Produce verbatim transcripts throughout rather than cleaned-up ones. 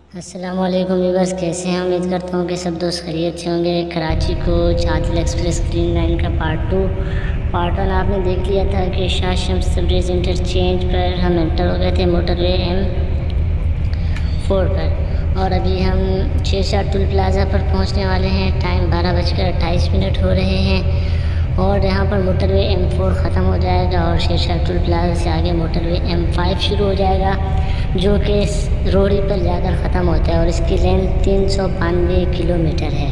अस्सलाम वालेकुम व्यूअर्स, कैसे हैं? उम्मीद करता हूँ कि सब दोस्त खैरियत से होंगे। कराची को चादल एक्सप्रेस ग्रीन लाइन का पार्ट टू पार्ट वन आपने देख लिया था कि शाह शम्स तबरेज़ इंटरचेंज पर हम एंटर हो गए थे मोटरवे एम फोर पर, और अभी हम शेरशाह टोल प्लाज़ा पर पहुँचने वाले हैं। टाइम बारह बजकर अट्ठाईस मिनट हो रहे हैं और यहाँ पर मोटरवे एम फोर ख़त्म हो जाएगा और शेरशाह टोल प्लाज़ा से आगे मोटरवे एम फाइव शुरू हो जाएगा, जो कि रोहड़ी पर जाकर ख़त्म होता है और इसकी लेंथ तीन सौ बानवे किलोमीटर है।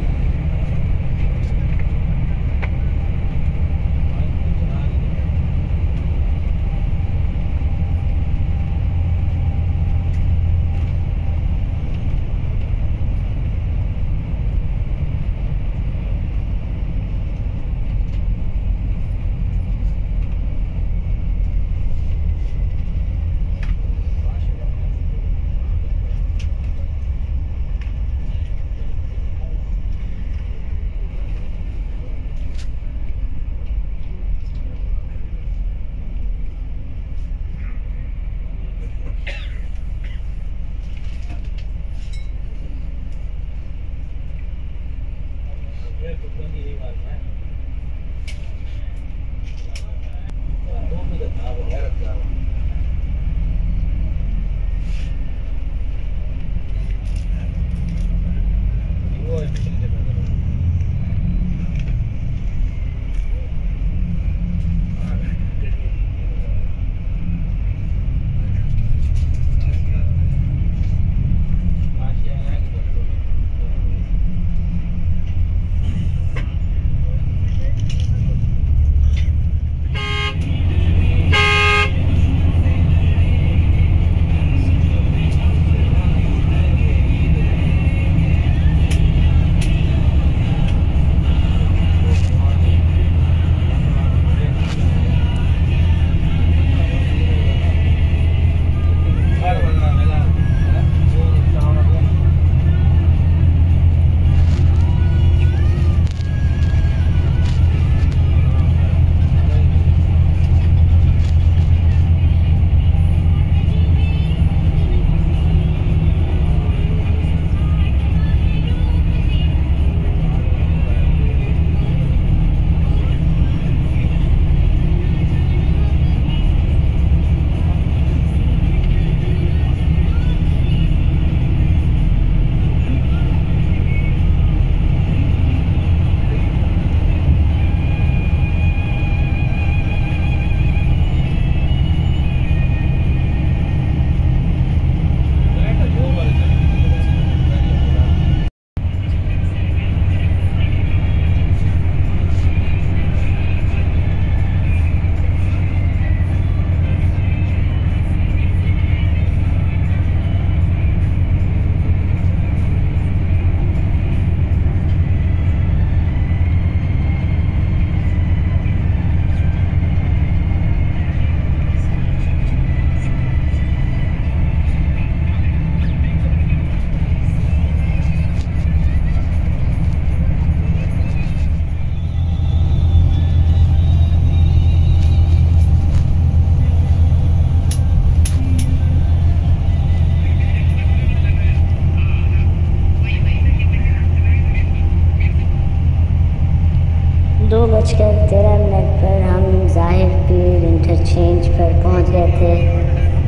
दो बजकर तेरह मिनट पर हम ज़ाहिर पीर इंटरचेंज पर पहुंच गए थे।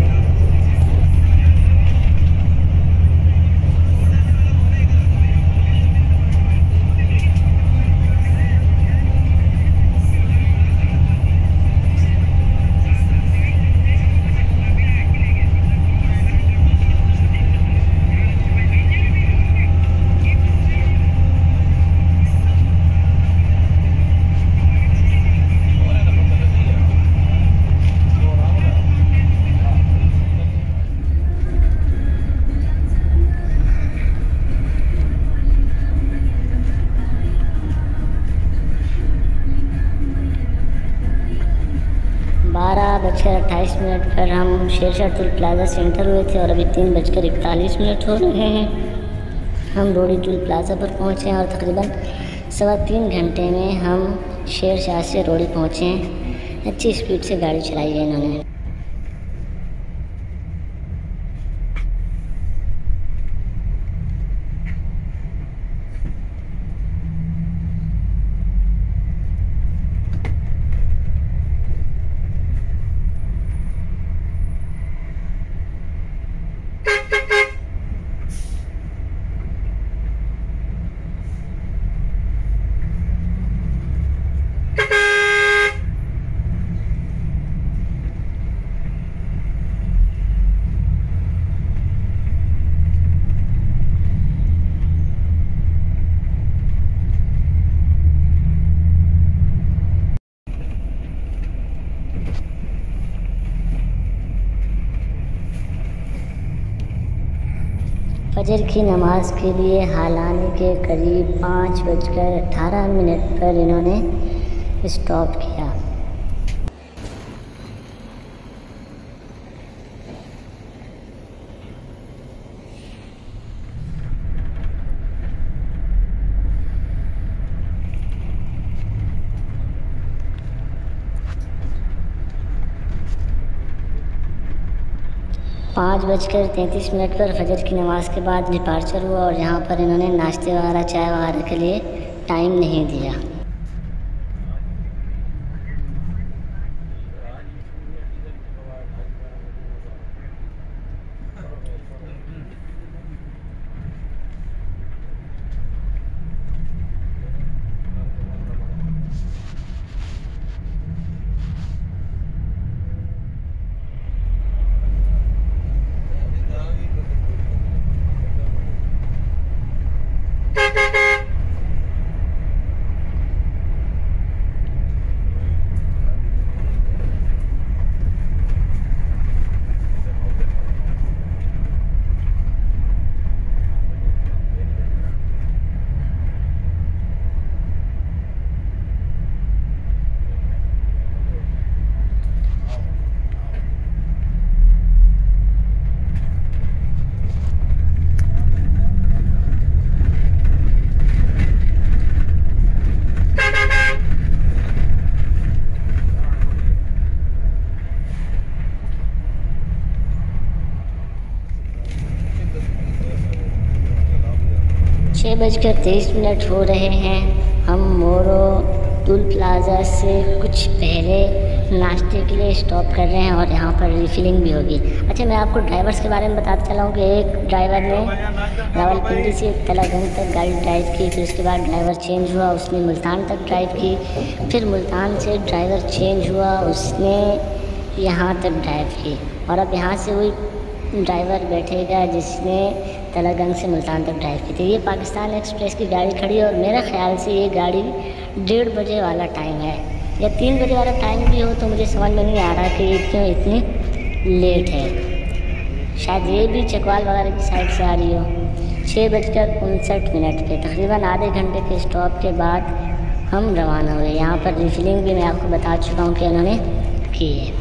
बारह बजकर अट्ठाईस मिनट पर हम शेरशाह टोल प्लाज़ा से एंटर हुए थे और अभी तीन बजकर इकतालीस मिनट हो रहे हैं। हम रोहड़ी टोल प्लाज़ा पर पहुँचे हैं और तकरीबन सवा तीन घंटे में हम शेरशाह से रोहड़ी पहुँचे हैं। अच्छी स्पीड से गाड़ी चलाई है इन्होंने। फजर की नमाज के लिए हालाने के करीब पाँच बजकर अठारह मिनट पर इन्होंने स्टॉप किया। पाँच बजकर तैंतीस मिनट पर फजर की नमाज़ के बाद डिपार्चर हुआ और यहाँ पर इन्होंने नाश्ते वगैरह चाय वगैरह के लिए टाइम नहीं दिया। छः बजकर तेईस मिनट हो रहे हैं। हम मोरो टूल प्लाज़ा से कुछ पहले नाश्ते के लिए स्टॉप कर रहे हैं और यहाँ पर रिफिलिंग भी होगी। अच्छा, मैं आपको ड्राइवर्स के बारे में बताता चला हूँ कि एक ड्राइवर ने रावलपिंडी से तलागंग तक गाड़ी ड्राइव की, फिर उसके बाद ड्राइवर चेंज हुआ, उसने मुल्तान तक ड्राइव की, फिर मुल्तान से ड्राइवर चेंज हुआ, उसने यहाँ तक ड्राइव की, और अब यहाँ से वही ड्राइवर बैठेगा जिसने तलागंग से मुल्तान तक ड्राइव की थी। ये पाकिस्तान एक्सप्रेस की गाड़ी खड़ी है और मेरा ख्याल से ये गाड़ी डेढ़ बजे वाला टाइम है या तीन बजे वाला टाइम भी हो, तो मुझे समझ में नहीं आ रहा कि ये क्यों इतनी लेट है। शायद ये भी चकवाल वगैरह की साइड से आ रही हो। छः बजकर उनसठ मिनट पे तकरीबन आधे घंटे के स्टॉप के बाद हम रवाना हुए। यहाँ पर रिफिलिंग भी मैं आपको बता चुका हूँ कि उन्होंने की है।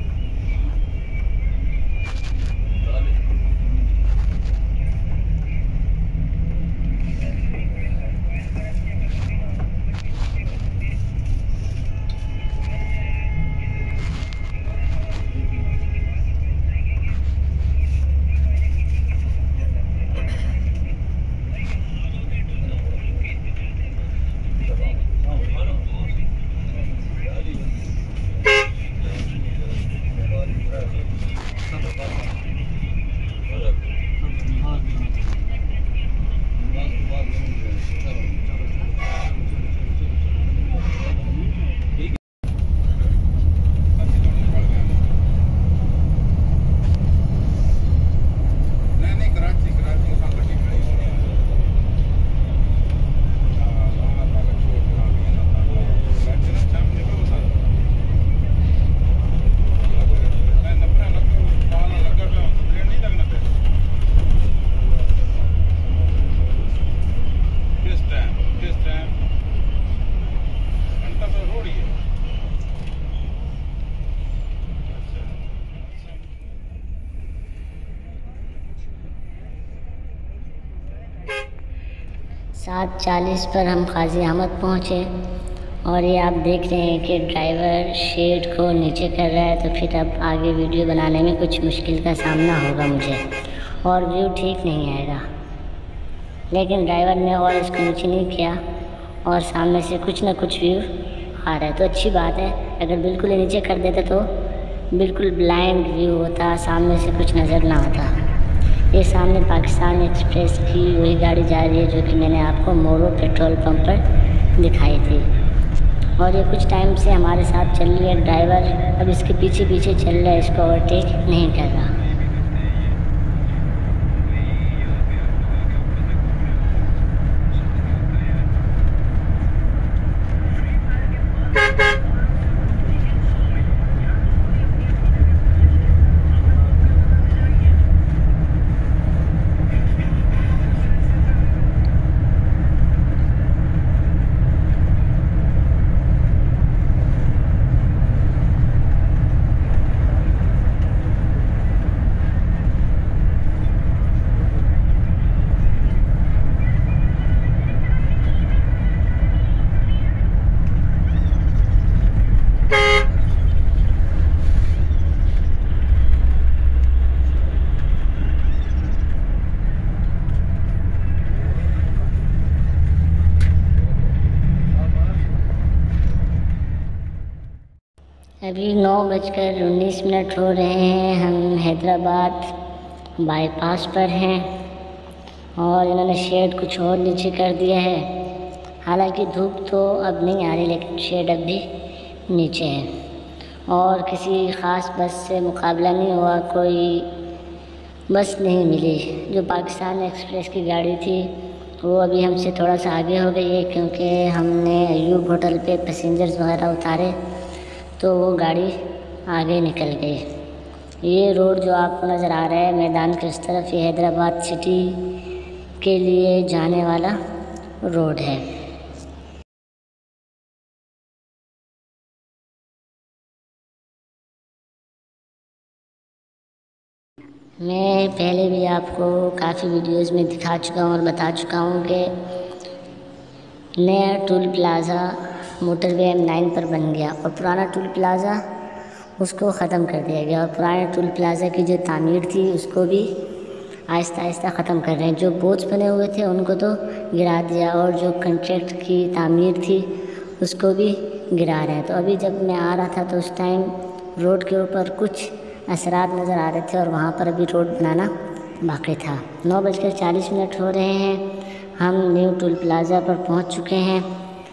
सात चालीस पर हम काजी अहमद पहुँचे और ये आप देख रहे हैं कि ड्राइवर शेड को नीचे कर रहा है, तो फिर अब आगे वीडियो बनाने में कुछ मुश्किल का सामना होगा मुझे और व्यू ठीक नहीं आएगा। लेकिन ड्राइवर ने और इसको नीचे नहीं किया और सामने से कुछ ना कुछ व्यू आ रहा है, तो अच्छी बात है। अगर बिल्कुल नीचे कर देते तो बिल्कुल ब्लाइंड व्यू होता, सामने से कुछ नज़र ना आता। ये सामने पाकिस्तान एक्सप्रेस की वही गाड़ी जा रही है जो कि मैंने आपको मोरो पेट्रोल पंप पर दिखाई थी, और ये कुछ टाइम से हमारे साथ चल रही है। ड्राइवर अब इसके पीछे पीछे चल रहा है, इसको ओवरटेक नहीं कर रहा। अभी नौ बजकर उन्नीस मिनट हो रहे हैं। हम हैदराबाद बाईपास पर हैं और इन्होंने शेड कुछ और नीचे कर दिया है। हालांकि धूप तो अब नहीं आ रही, लेकिन शेड अब भी नीचे है और किसी ख़ास बस से मुकाबला नहीं हुआ। कोई बस नहीं मिली। जो पाकिस्तान एक्सप्रेस की गाड़ी थी वो अभी हमसे थोड़ा सा आगे हो गई है, क्योंकि हमने अयूब होटल पे पैसेंजर्स वगैरह उतारे तो वो गाड़ी आगे निकल गई। ये रोड जो आपको नज़र आ रहा है मैदान के उस तरफ, ये हैदराबाद सिटी के लिए जाने वाला रोड है। मैं पहले भी आपको काफ़ी वीडियोस में दिखा चुका हूँ और बता चुका हूँ कि नया toll plaza motorway M nine पर बन गया और पुराना टोल प्लाज़ा उसको ख़त्म कर दिया गया। और पुराने टोल प्लाज़ा की जो तामीर थी उसको भी आहिस्ता आहिस्ता ख़त्म कर रहे हैं। जो बोझ बने हुए थे उनको तो गिरा दिया और जो कंट्रैक्ट की तामीर थी उसको भी गिरा रहे हैं। तो अभी जब मैं आ रहा था तो उस टाइम रोड के ऊपर कुछ असरात नज़र आ रहे थे और वहाँ पर अभी रोड बनाना बाकी था। नौ बजकर चालीस मिनट हो रहे हैं। हम न्यू टोल प्लाज़ा पर पहुँच चुके हैं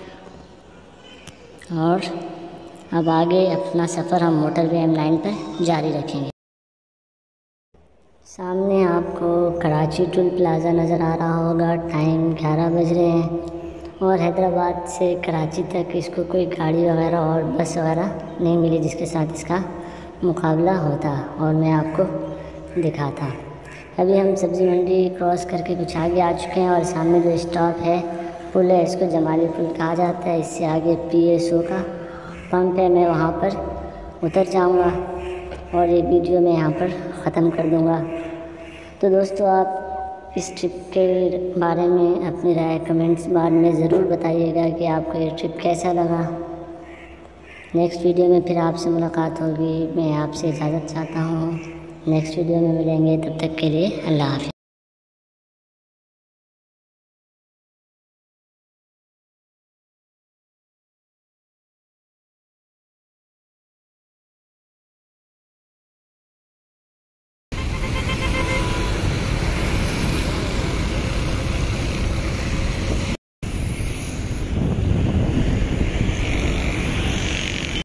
और अब आगे अपना सफ़र हम मोटरवे एम नाइन पर जारी रखेंगे। सामने आपको कराची टोल प्लाज़ा नज़र आ रहा होगा। टाइम ग्यारह बज रहे हैं और हैदराबाद से कराची तक इसको कोई गाड़ी वगैरह और बस वगैरह नहीं मिली जिसके साथ इसका मुकाबला होता और मैं आपको दिखाता। अभी हम सब्ज़ी मंडी क्रॉस करके कुछ आगे आ चुके हैं और सामने जो स्टॉप है पुल है, इसको जमाली पुल कहा जाता है। इससे आगे पी एस ओ का पंप है। मैं वहाँ पर उतर जाऊँगा और ये वीडियो मैं यहाँ पर ख़त्म कर दूँगा। तो दोस्तों, आप इस ट्रिप के बारे में अपनी राय कमेंट्स बाद में ज़रूर बताइएगा कि आपको ये ट्रिप कैसा लगा। नेक्स्ट वीडियो में फिर आपसे मुलाकात होगी। मैं आपसे इजाज़त चाहता हूँ। नेक्स्ट वीडियो में मिलेंगे, तब तक के लिए अल्लाह हाफ़िज़।